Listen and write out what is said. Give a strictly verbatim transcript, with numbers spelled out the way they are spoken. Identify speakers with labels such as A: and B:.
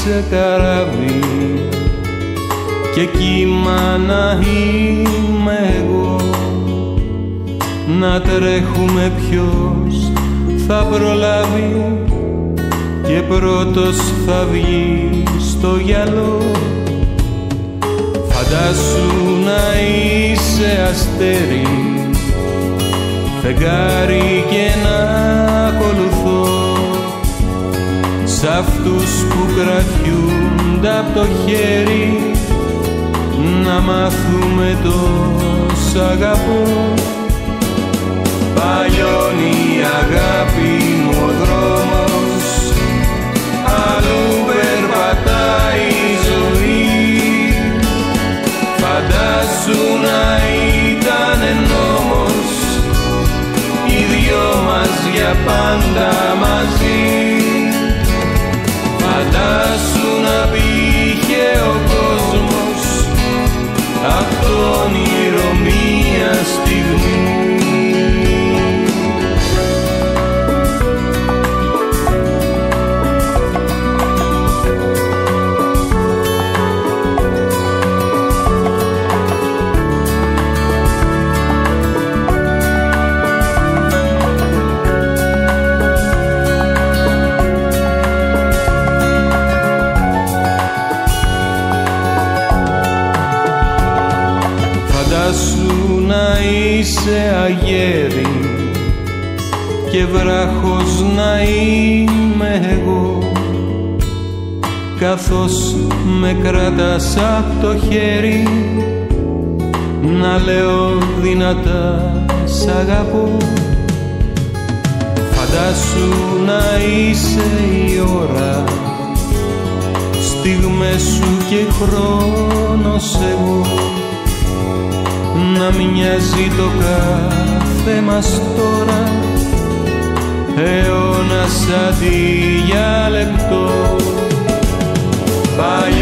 A: είσαι καράβι και κύμα να είμαι εγώ, να τρέχουμε ποιος θα προλάβει και πρώτος θα βγει στο γυαλό. Φαντάσου να είσαι αστέρι, φεγγάρι και να ακολουθώ σ' αυτούς που κρατιούνται απ' το χέρι, να μάθουμε το σ' αγαπώ. Παλιώνει η αγάπη μου ο δρόμος, αλλού περπατάει η ζωή. Φαντάσου να ήτανε νόμος οι δυο μας για πάντα μαζί. Φαντάσου να πήγε ο κόσμος απ' το όνειρο μία στιγμή. Φαντάσου να είσαι αγέρι και βράχος να είμαι εγώ, καθώς με κρατάς απ' το χέρι, να λέω δυνατά σ' αγαπώ. Φαντάσου να είσαι η ώρα, στιγμές σου και χρόνος εγώ, να μοιάζει το κάθε μας τώρα αιώνας αντί για λεπτό. Παλιά